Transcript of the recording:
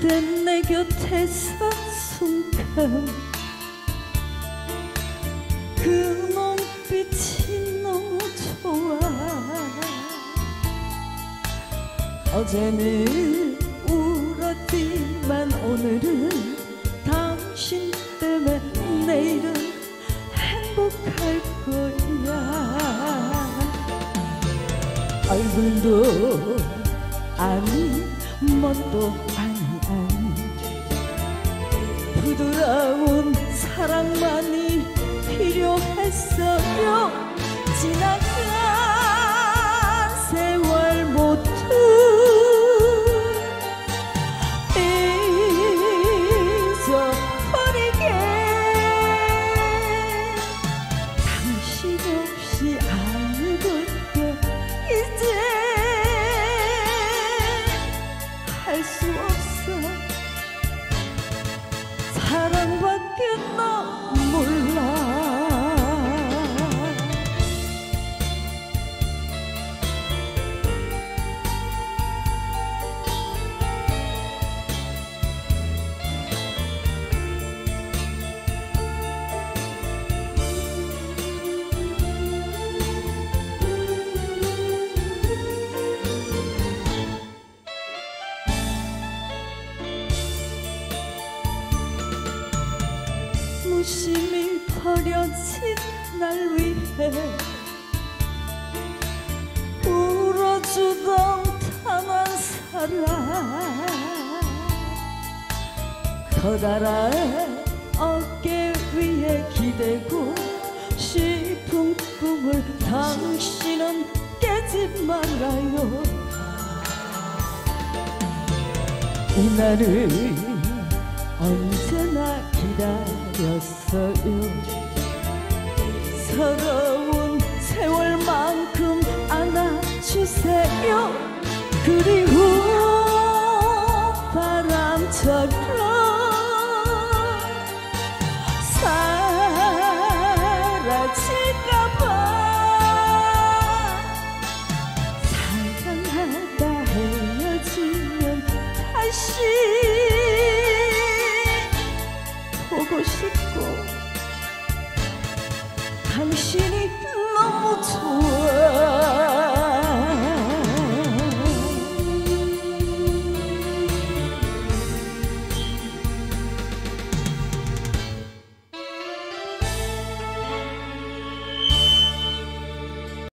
그대 내 곁에 선 순간 그 눈빛이 너무 좋아. 어제는 울었지만 오늘은 당신 때문에 내일은 행복할 거야. 얼굴도 아니 멋도 아니 부드러운 사랑만이 필요했어요. 지나간 세월 모두 잊어버리게. 당신 없이 아무것도 이제 할 수 없어. 사랑밖에 나 몰라. 무심히 버려진 날 위해 울어주던 단 한 사람 커다란 어깨 위에 기대고 싶은 꿈을 당신은 깨지 말아요. 이날을 언제나 기다렸어요. 서러운 세월만큼 안아주세요. 그리고 바람처럼 사라질까봐 사랑하다 헤어지면 다시 보고 싶고 당신이